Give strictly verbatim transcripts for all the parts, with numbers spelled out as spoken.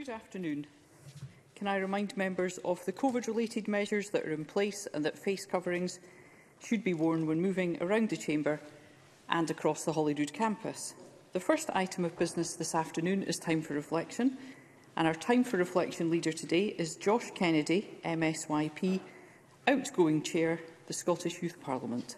Good afternoon. Can I remind members of the COVID-related measures that are in place and that face coverings should be worn when moving around the Chamber and across the Holyrood campus? The first item of business this afternoon is time for reflection, and our time for reflection leader today is Josh Kennedy, M S Y P, outgoing Chair, the Scottish Youth Parliament.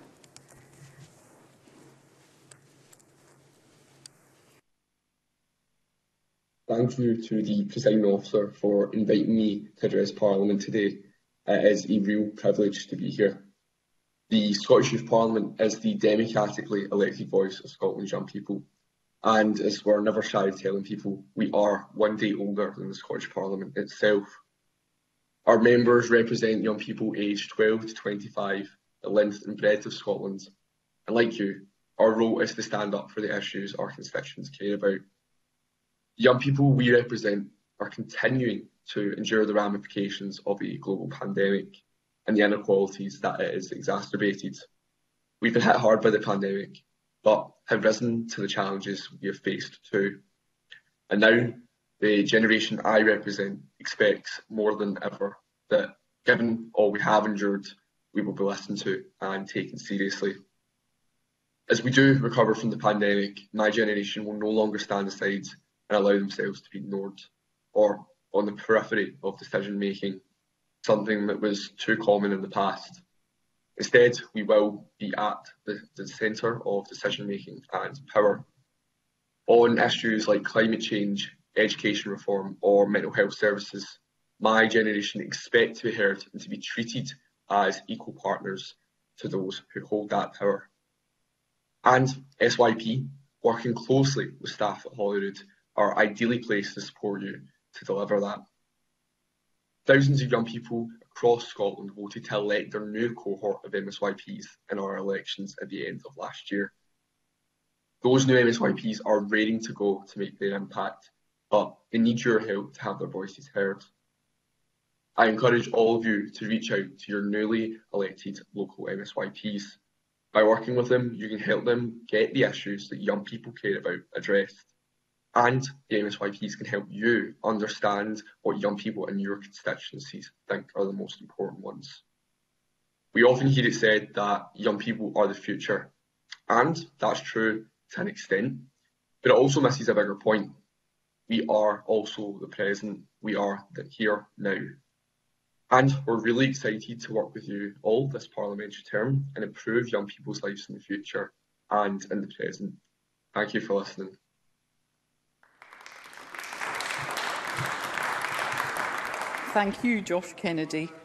Thank you to the Presiding Officer for inviting me to address Parliament today. It is a real privilege to be here. The Scottish Youth Parliament is the democratically elected voice of Scotland's young people. And as we're never shy of telling people, we are one day older than the Scottish Parliament itself. Our members represent young people aged twelve to twenty-five, the length and breadth of Scotland. And like you, our role is to stand up for the issues our constituents care about. The young people we represent are continuing to endure the ramifications of a global pandemic and the inequalities that it has exacerbated. We've been hit hard by the pandemic, but have risen to the challenges we have faced too. And now, the generation I represent expects more than ever that, given all we have endured, we will be listened to and taken seriously. As we do recover from the pandemic, my generation will no longer stand aside and allow themselves to be ignored or on the periphery of decision making, something that was too common in the past. Instead, we will be at the, the centre of decision making and power. On issues like climate change, education reform or mental health services, my generation expect to be heard and to be treated as equal partners to those who hold that power. And S Y P, working closely with staff at Holyrood, are ideally placed to support you to deliver that. Thousands of young people across Scotland voted to elect their new cohort of M S Y Ps in our elections at the end of last year. Those new M S Y Ps are raring to go to make their impact, but they need your help to have their voices heard. I encourage all of you to reach out to your newly elected local M S Y Ps. By working with them, you can help them get the issues that young people care about addressed. And the M S Y Ps can help you understand what young people in your constituencies think are the most important ones. We often hear it said that young people are the future, and that's true to an extent, but it also misses a bigger point. We are also the present, we are the here now. And we're really excited to work with you all this parliamentary term and improve young people's lives in the future and in the present. Thank you for listening. Thank you, Josh Kennedy.